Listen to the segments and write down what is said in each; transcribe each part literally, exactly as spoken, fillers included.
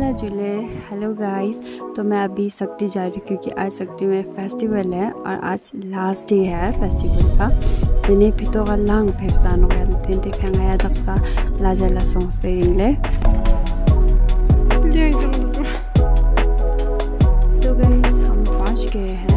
मेला झूले। Hello guys, तो मैं अभी सक्ति जा रही हूँ क्योंकि आज सक्ति में फेस्टिवल है और आज लास्ट डे है फेस्टिवल का। दिने पितो का लांग फेफसानो का दिन दिखाएंगे या दक्सा लाजा लासोंस के इंगले। सो गाइस, हम पहुँच गए हैं।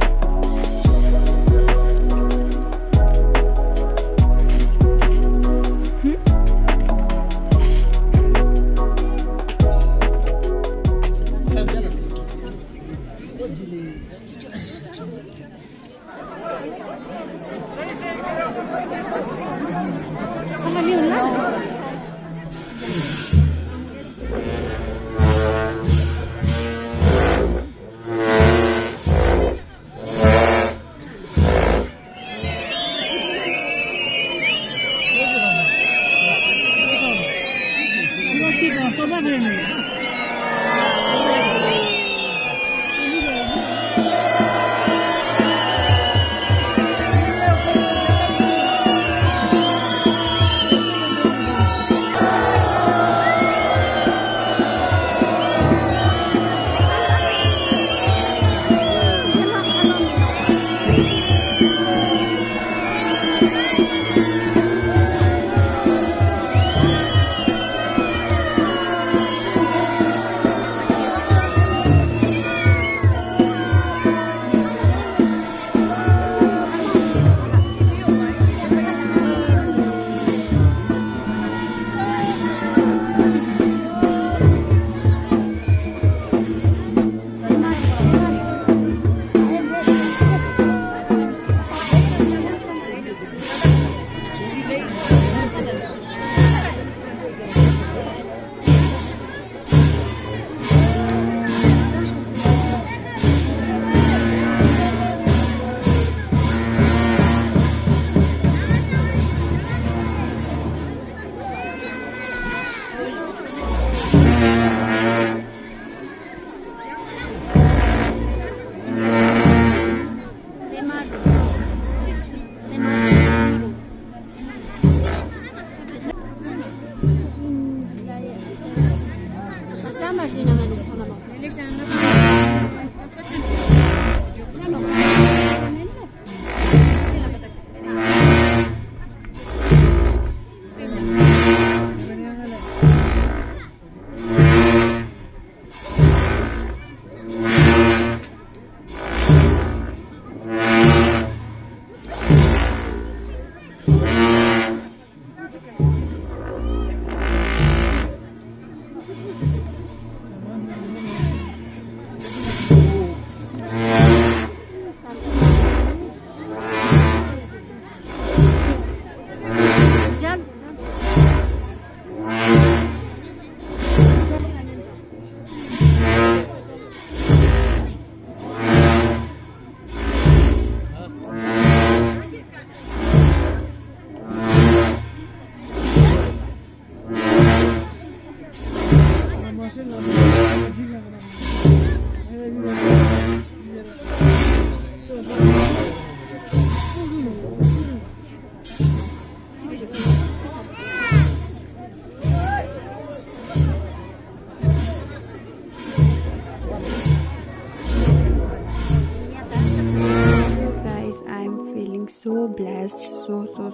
So blessed, so so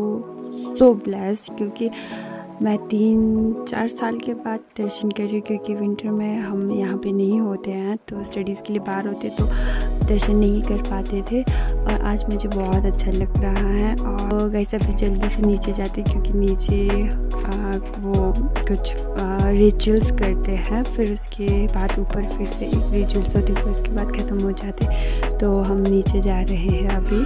so so blessed क्योंकि मैं तीन चार साल के बाद दर्शन कर रही हूँ क्योंकि विंटर में हम यहाँ पे नहीं होते हैं, तो स्टडीज़ के लिए बाहर होते तो दर्शन नहीं कर पाते थे और आज मुझे बहुत अच्छा लग रहा है। और गाइस अभी जल्दी से नीचे जाते क्योंकि नीचे आ, वो कुछ रिचुअल्स करते हैं, फिर उसके बाद ऊपर फिर से एक रिचुअल्स होती है, फिर उसके बाद ख़त्म हो जाते, तो हम नीचे जा रहे हैं अभी।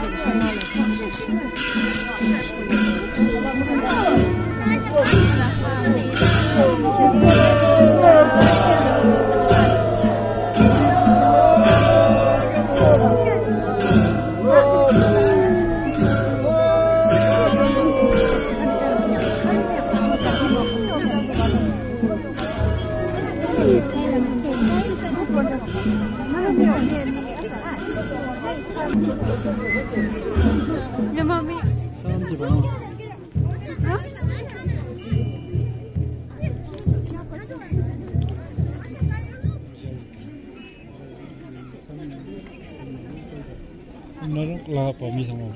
Ya mami. 사람들 많아. 라 범위상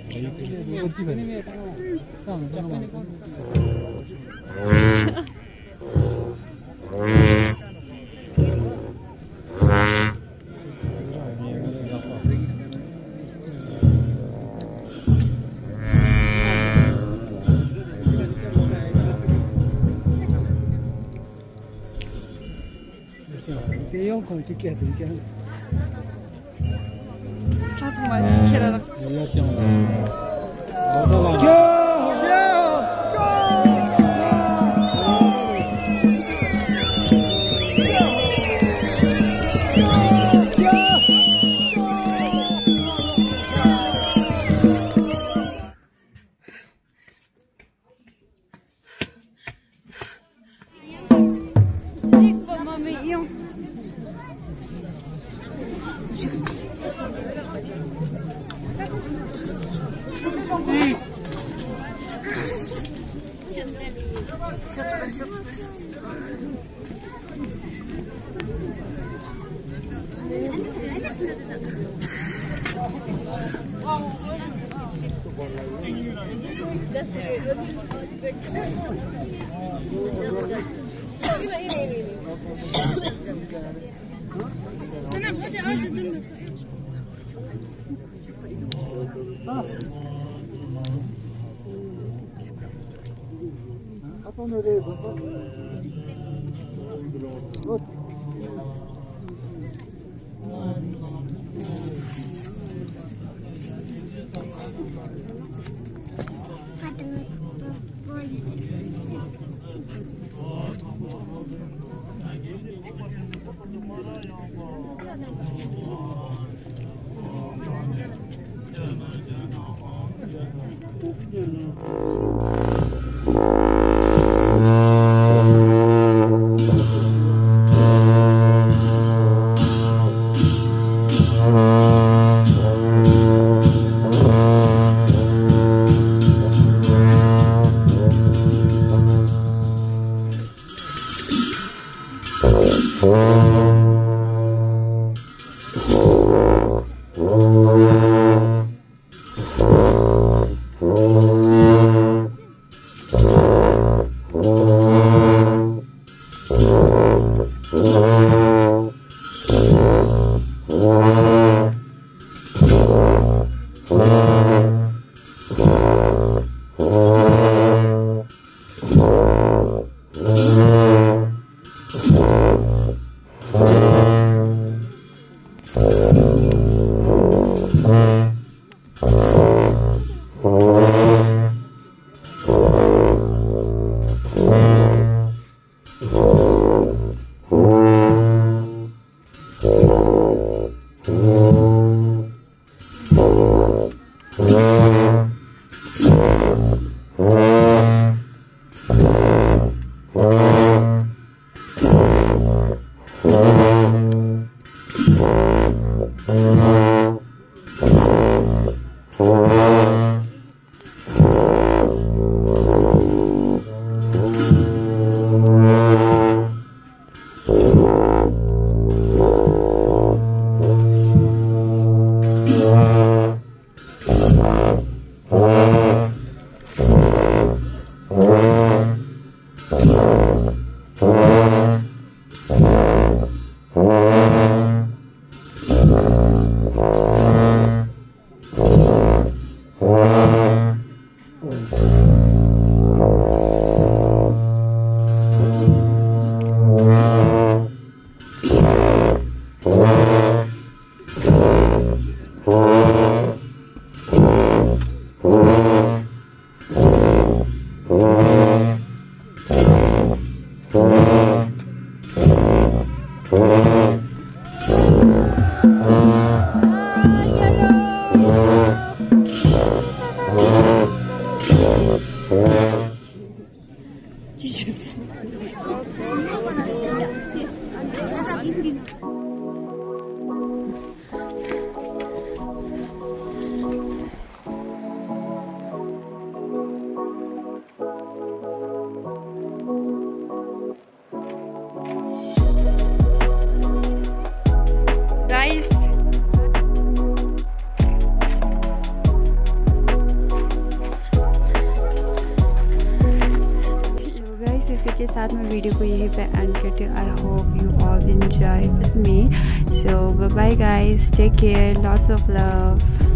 대형 공직계 되게 하는. 아 정말 계란. के साथ मैं वीडियो को यहीं पे एंड करती हूँ। I hope you all enjoy with me. So bye bye guys, take care, lots of love.